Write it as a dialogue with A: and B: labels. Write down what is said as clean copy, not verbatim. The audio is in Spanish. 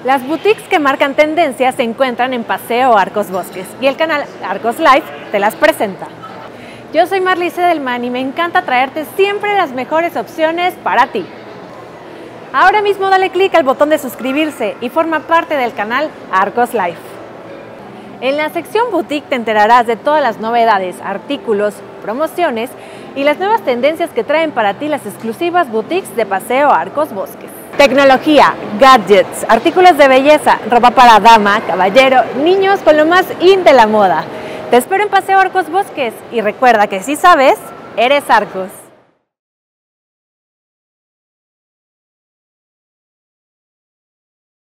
A: Las boutiques que marcan tendencia se encuentran en Paseo Arcos Bosques y el canal Arcos Life te las presenta. Yo soy Marlice Delman y me encanta traerte siempre las mejores opciones para ti. Ahora mismo dale clic al botón de suscribirse y forma parte del canal Arcos Life. En la sección boutique te enterarás de todas las novedades, artículos, promociones y las nuevas tendencias que traen para ti las exclusivas boutiques de Paseo Arcos Bosques. Tecnología, gadgets, artículos de belleza, ropa para dama, caballero, niños con lo más in de la moda. Te espero en Paseo Arcos Bosques y recuerda que si sabes, eres Arcos.